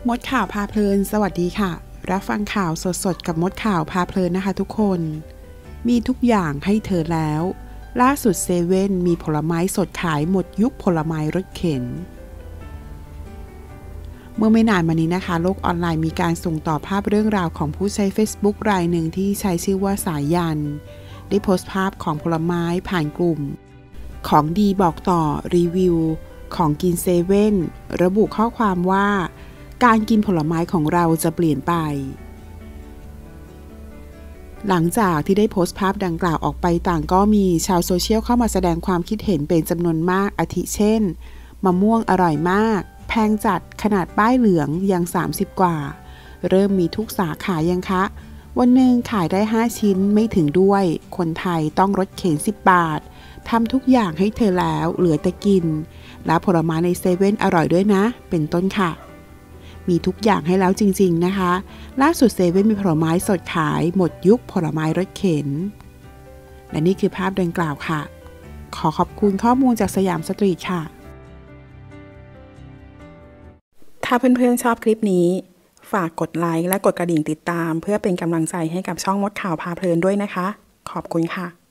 มดข่าวพาเพลินสวัสดีค่ะรับฟังข่าวสดๆกับมดข่าวพาเพลินนะคะทุกคนมีทุกอย่างให้เธอแล้วล่าสุดเซเว่นมีผลไม้สดขายหมดยุคผลไม้รถเข็นเมื่อไม่นานมานี้นะคะโลกออนไลน์มีการส่งต่อภาพเรื่องราวของผู้ใช้ Facebook รายหนึ่งที่ใช้ชื่อว่าสายันได้โพสต์ภาพของผลไม้ผ่านกลุ่มของดีบอกต่อรีวิวของกินเซเว่นระบุข้อความว่าการกินผลไม้ของเราจะเปลี่ยนไปหลังจากที่ได้โพสต์ภาพดังกล่าวออกไปต่างก็มีชาวโซเชียลเข้ามาแสดงความคิดเห็นเป็นจำนวนมากอาทิเช่นมะม่วงอร่อยมากแพงจัดขนาดป้ายเหลืองยัง30กว่าเริ่มมีทุกสาขายังคะวันหนึ่งขายได้5ชิ้นไม่ถึงด้วยคนไทยต้องรถเข็น10 บาททำทุกอย่างให้เธอแล้วเหลือแต่กินและผลไม้ในเซเว่นอร่อยด้วยนะเป็นต้นค่ะมีทุกอย่างให้แล้วจริงๆนะคะล่าสุดเซเว่นมีผลไม้สดขายหมดยุคผลไม้รถเข็นและนี่คือภาพดังกล่าวค่ะขอขอบคุณข้อมูลจากสยามสตรีทค่ะถ้าเพื่อนๆชอบคลิปนี้ฝากกดไลค์และกดกระดิ่งติดตามเพื่อเป็นกำลังใจให้กับช่องมดข่าวพาเพลินด้วยนะคะขอบคุณค่ะ